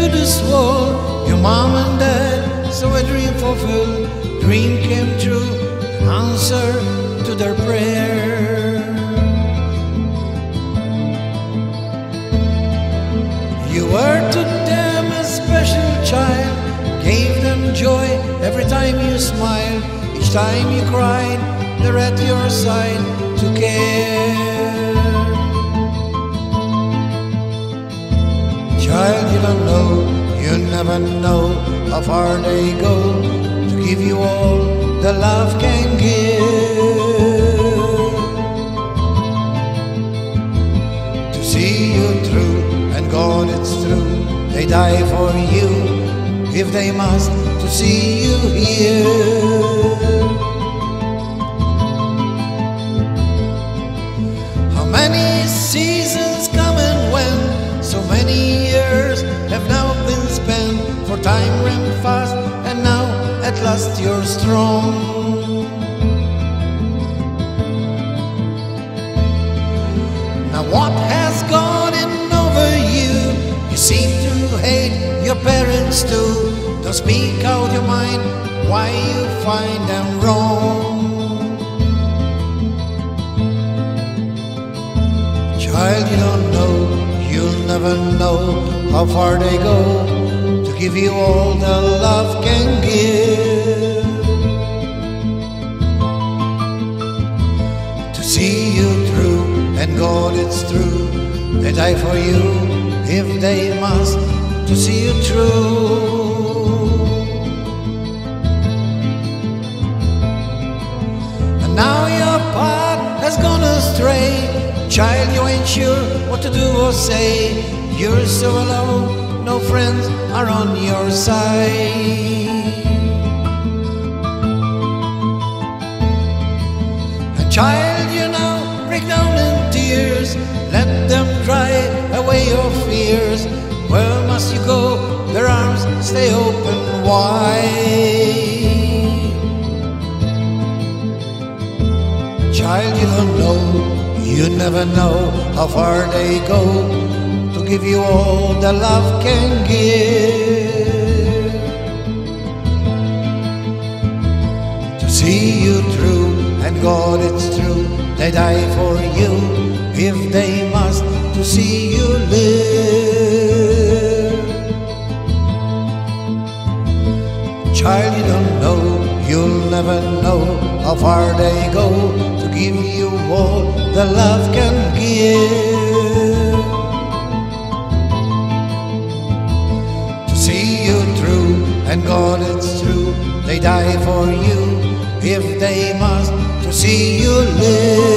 this world, your mom and dad saw a dream fulfilled. Dream came true, answer to their prayer. You were to them a special child, gave them joy every time you smiled. Each time you cried, they're at your side to care. Child, you don't know, you never know how far they go to give you all the love can give. To see you through, and God it's true, they die for you if they must, to see you here. How many seasons come and went, so many years have now been spent, for time ran fast and now at last you're strong. Now what has gone in over you? You seem to hate your parents too. Don't speak out your mind, why you find them wrong. Child, you don't know, you'll never know how far they go to give you all the love can give. To see you through, and God it's true, they die for you if they must, to see you through. And now your path has gone astray. Child, you ain't sure what to do or say. You're so alone, no friends are on your side. And child, you now break down in tears. Let them dry away your fears. Where must you go? Their arms stay open wide. Child, you don't know, you never know how far they go to give you all the love can give. To see you through, and God it's true, they die for you if they must, to see you live. Child, you don't know, you'll never know how far they go to give you all the love can give. To see you through, and God it's true, they die for you if they must, to see you live.